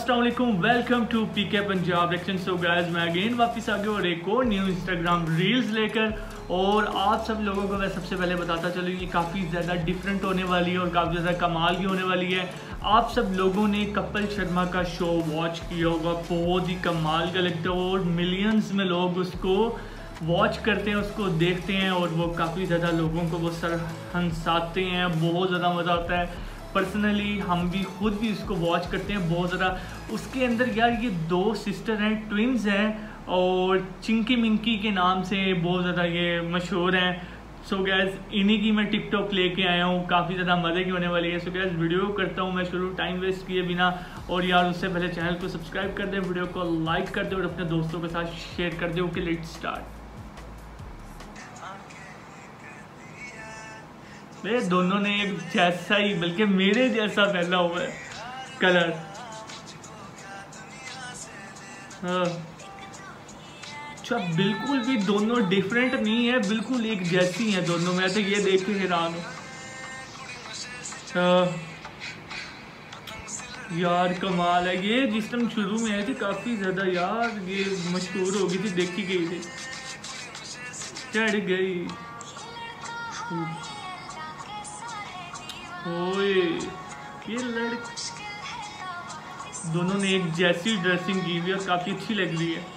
अस्सलाम वालेकुम, welcome to PK Punjab reaction. So guys, मैं अगेन वापस आ गया और एक और न्यू इंस्टाग्राम रील्स लेकर। और आप सब लोगों को मैं सबसे पहले बताता चलूँ, ये काफ़ी ज़्यादा डिफरेंट होने वाली है और काफ़ी ज़्यादा कमाल की होने वाली है। आप सब लोगों ने कपिल शर्मा का शो वॉच किया होगा, बहुत ही कमाल का लगता है और मिलियंस में लोग उसको वॉच करते हैं, उसको देखते हैं और वो काफ़ी ज़्यादा लोगों को वो सर हंसाते हैं, बहुत ज़्यादा मज़ा आता है। पर्सनली हम भी खुद भी इसको वॉच करते हैं बहुत ज़्यादा। उसके अंदर यार ये दो सिस्टर हैं, ट्विन्स हैं और चिंकी मिंकी के नाम से बहुत ज़्यादा ये मशहूर हैं। सो गैस, इन्हीं की मैं टिकटॉक लेके आया हूँ, काफ़ी ज़्यादा मज़े की होने वाली है। सो गैस, वीडियो करता हूँ मैं शुरू टाइम वेस्ट किए बिना। और यार उससे पहले चैनल को सब्सक्राइब कर दें, वीडियो को लाइक कर दें और अपने दोस्तों के साथ शेयर कर दें। Okay, let's start. मेरे दोनों ने एक जैसा ही, बल्कि मेरे जैसा पहना हुआ है कलर। अच्छा, बिल्कुल भी दोनों डिफरेंट नहीं है, बिल्कुल एक जैसी हैं दोनों। मैं तो ये देख के हैरान हूँ। यार कमाल है। ये जिस टाइम शुरू में आई थी काफ़ी ज़्यादा यार ये मशहूर हो गई थी, देखी गई थी, चढ़ गई। ओए, ये दोनों ने एक जैसी ड्रेसिंग की हुई है और काफी अच्छी लग रही है।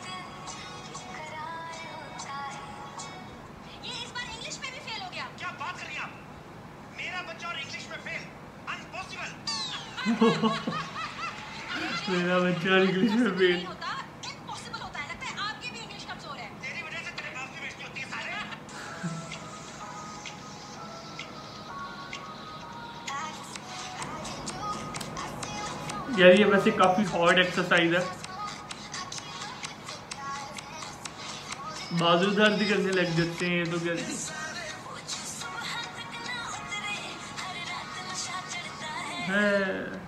ये इस बार इंग्लिश में भी फेल हो गया। क्या बात कर रही हैं आप? मेरा बच्चा और इंग्लिश में फेल? अनपॉसिबल। मेरा बच्चा और इंग्लिश में फेल इम्पॉसिबल होता है। लगता है आपकी भी इंग्लिश कमजोर है। तेरी वजह से तेरे बाप की बेइज्जती होती है साले। यार ये वैसे काफी हार्ड एक्सरसाइज है, बाजू दर्द करने लग जाते हैं ये तो। क्या है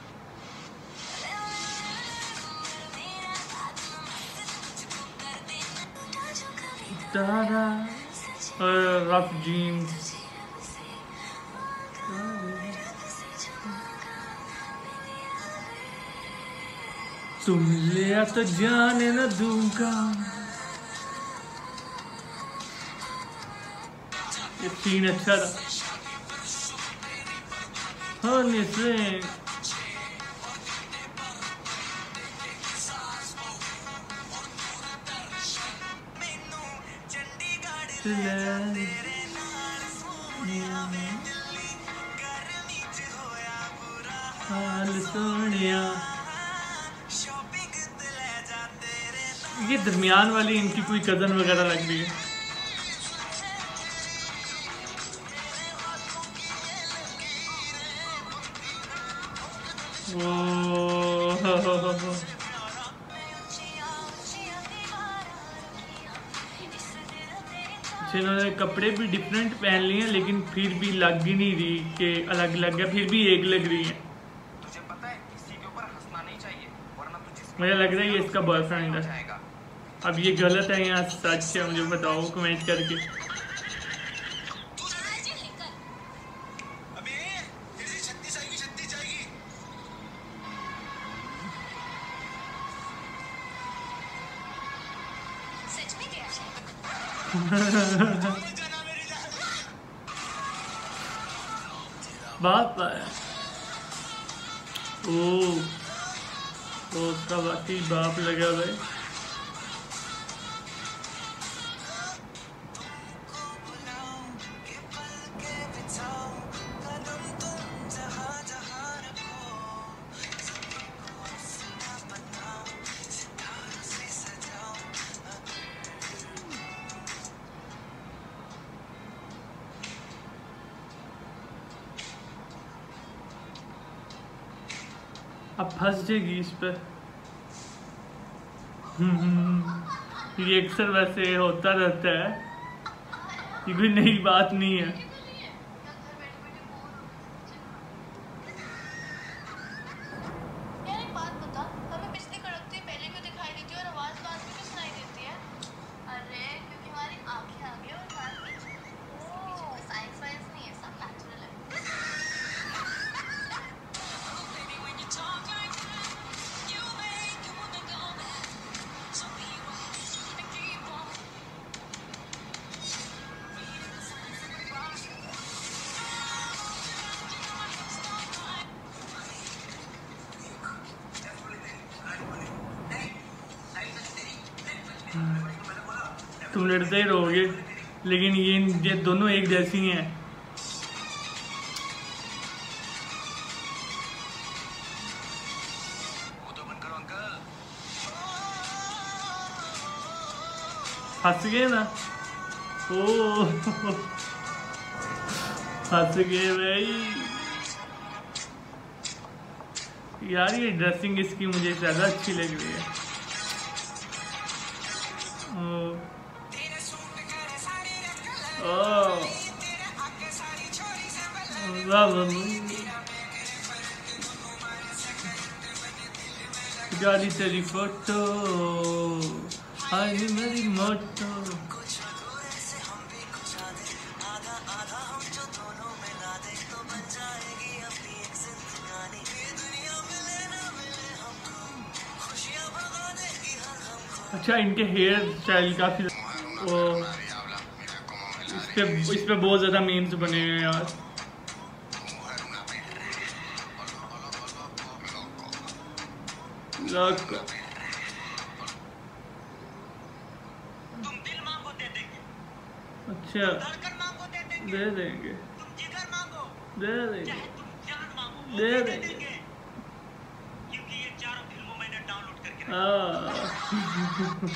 तारा और रफ जीन्स। तुम लिया तो जाने न दूंगा। ये सीन अच्छा था होने से। हाल सोनिया, ये दरमियान वाली इनकी कोई कजन वगैरह लग रही है। इन्होंने कपड़े भी डिफरेंट पहन लिए हैं लेकिन फिर भी लग ही नहीं रही कि अलग अलग है, फिर भी एक लग रही है। तुझे पता है किसी के ऊपर हंसना नहीं चाहिए, वरना तुझे मुझे लग रहा है ये इसका बॉयफ्रेंड है। अब ये गलत है या सच है, मुझे बताओ कमेंट करके। बाप ओ उसका बाकी बाप लगा भाई। अब फंस जाएगी इस पर। ये अक्सर वैसे होता रहता है, ये कोई नई बात नहीं है। तुम लड़ते ही रहोगे, लेकिन ये दोनों एक जैसी हैं। हंस गए ना, ओ हंस गए भाई। यार ये ड्रेसिंग इसकी मुझे ज़्यादा अच्छी लग रही है। गाड़ी तेरी फोटो आई मेरी मोटो। अच्छा इनके हेयर स्टाइल काफी इस पे बहुत ज्यादा मीम्स बने हैं यार। तुम दिल मांगो दे देंगे, अच्छा धड़कन मांगो दे देंगे, दे देंगे, तुम जिगर मांगो दे देंगे, चाहे तुम जान मांगो दे दे देंगे। देंगे, क्योंकि ये चारों फिल्मों मैंने डाउनलोड करके रखी।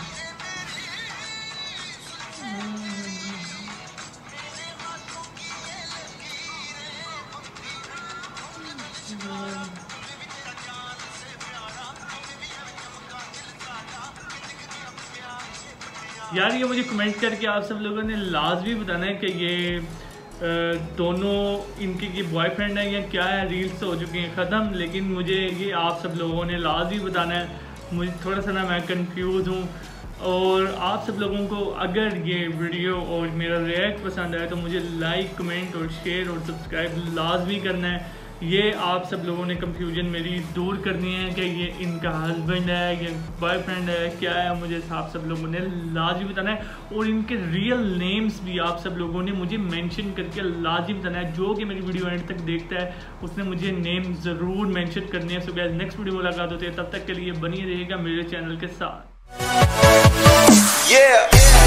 यार ये मुझे कमेंट करके आप सब लोगों ने लाजमी बताना है कि ये दोनों इनके ये बॉयफ्रेंड है या क्या है। रील्स हो चुकी हैं ख़त्म, लेकिन मुझे ये आप सब लोगों ने लाजमी बताना है। मुझे थोड़ा सा ना मैं कंफ्यूज हूँ, और आप सब लोगों को अगर ये वीडियो और मेरा रिएक्ट पसंद आए तो मुझे लाइक, कमेंट और शेयर और सब्सक्राइब लाजमी करना है। ये आप सब लोगों ने कंफ्यूजन मेरी दूर करनी है कि ये इनका हस्बैंड है या बॉयफ्रेंड है क्या है, मुझे आप सब लोगों ने लाजमी बताना है। और इनके रियल नेम्स भी आप सब लोगों ने मुझे मेंशन करके लाजमी बताना है। जो कि मेरी वीडियो एंड तक देखता है उसने मुझे नेम ज़रूर मेंशन करने हैं। सो गाइस नेक्स्ट वीडियो मुलाकात होती है, तब तक के लिए बनी रहिएगा मेरे चैनल के साथ।